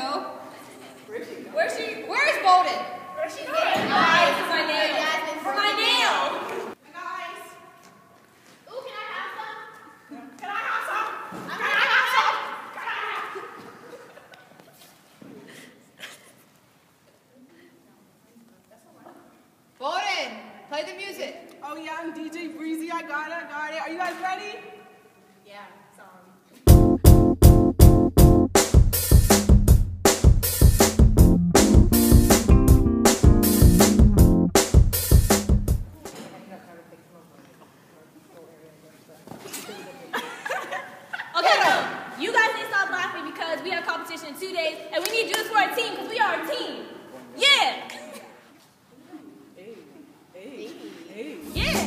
go? Where's she going? Where's Bolden? Where's she going? Guys, for my nail. For my nail. Guys. Ooh, can I have some? Can I have some? Can I have some? Bolden, play the music. Oh yeah, I'm DJ Breezy. I got it. Are you guys ready? Yeah, sorry. Okay, no. You guys need to stop laughing because we have competition in 2 days and we need you to do this for our team because we are a team. Yeah. Yeah.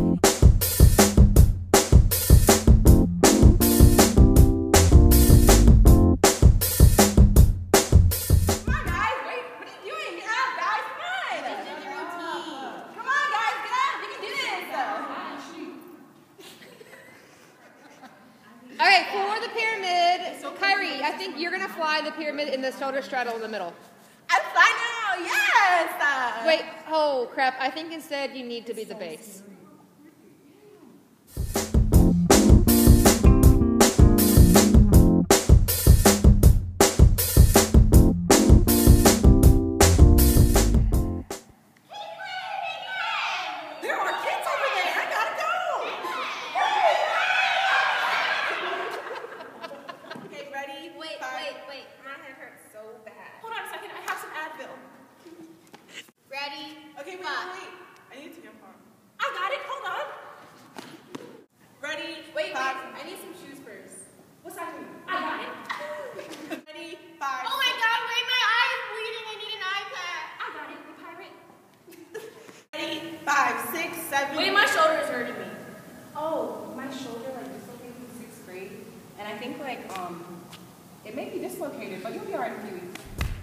All right, for the pyramid, Kyrie, I think you're gonna fly the pyramid in the shoulder straddle in the middle. I'm fine now. Yes. Wait, oh crap! I think instead you need to be the base. There are kids over there. I gotta go. Okay, ready? Wait. My head hurts so bad. Hold on a second. I have some Advil. Ready? Okay, wait. I need to jump on. I got it. Hold on. Ready? Wait. Five. I need some shoes first. What's that mean? I got it. Ready? Five. Oh my God! Wait, my eye is bleeding. I need an iPad. I got it. The pirate. Ready? 5, 6, 7. Wait, my shoulder is hurting me. Oh, my shoulder like dislocated in 6th grade, and I think like it may be dislocated, but you'll be alright in a few weeks.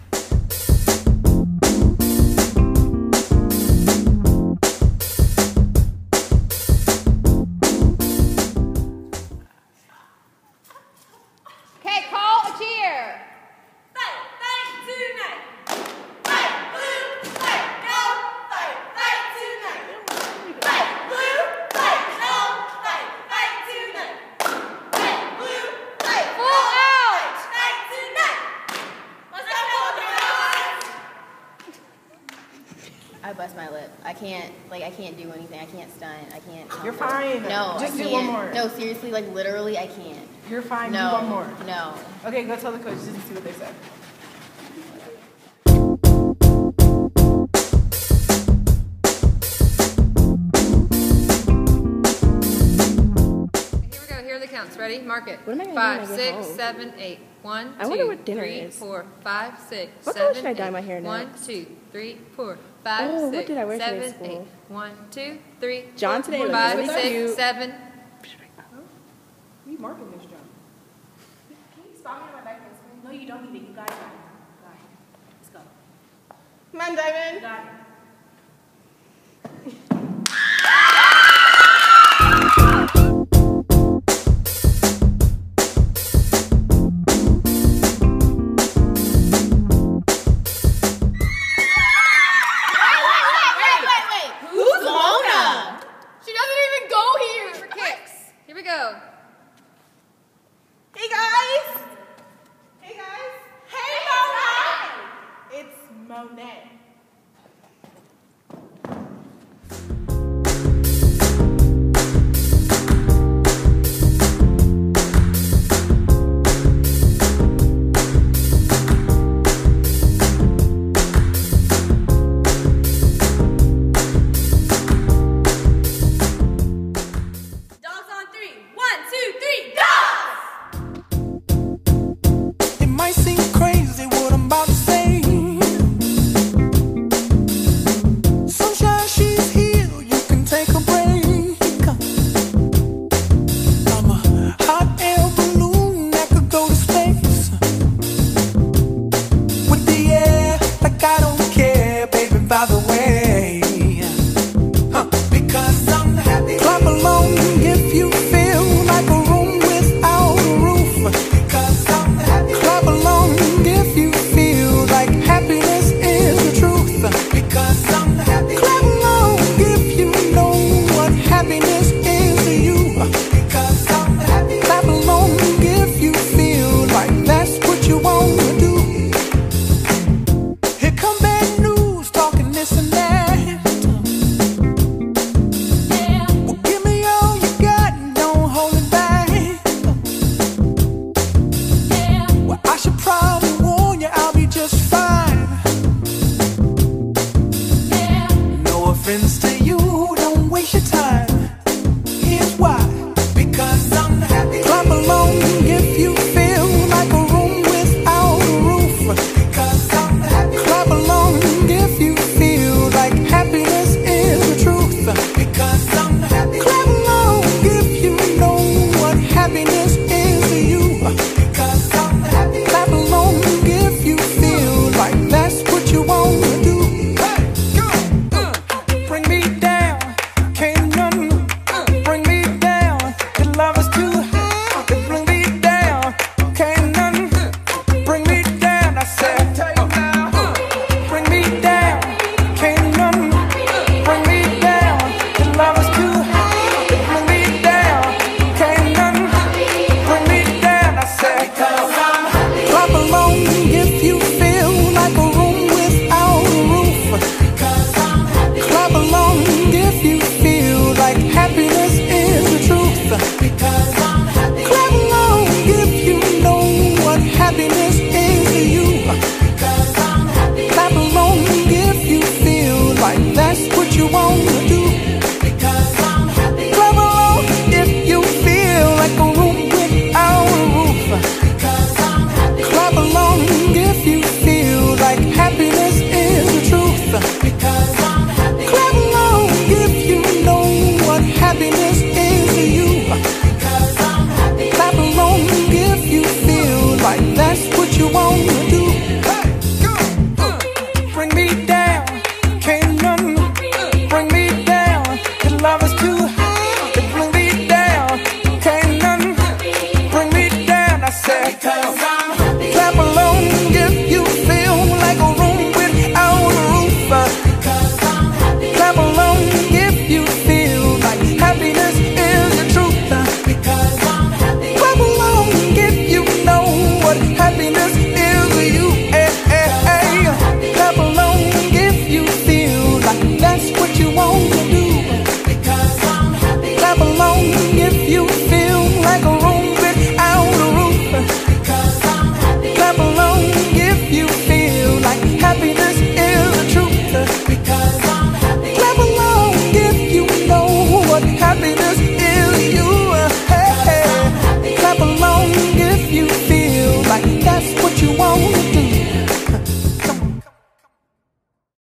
Okay, call a cheer. Fight tonight. Fight blue, fight gold, fight tonight. Fight blue, fight gold, fight tonight. Fight blue, fight Full out. fight tonight. Let's go, I bust my lip. I can't do anything. I can't stunt. I can't. You're fine. No, Just I do can't. one more. No, seriously, like literally, I can't. You're fine. No, Do one more. No. Okay, go tell the coaches and see what they said. Here we go. Here are the counts. Ready? Mark it. What am I gonna do 5, when I get 6, home? 7, 8. 1, I wonder 2, what dinner 3, is. 4, 5, 6, What color 7, should I dye 8. my hair 1, next? 2, 3, 4, 5, Oh, what 6, did I wear today to 7, 8. school? 1, 2, 3, John 4, today looked 5, really 6, cute. 7. We marking this job. Can you spot me on my back this way? No, you don't need it. You got it. Let's go. Come on, Diamond. You got it. Wait. Who's Mona? She doesn't even go here. For kicks. Here we go. Hey, guys. Hey, Mona. It's Monet. I said, bring me down. Can't none bring me down. Your love is too high. Bring me down. Can't none bring me down. I said, clap along if you feel like a room without a roof. Clap along if you feel like happiness is the truth. Clap along if you know what happiness is to you.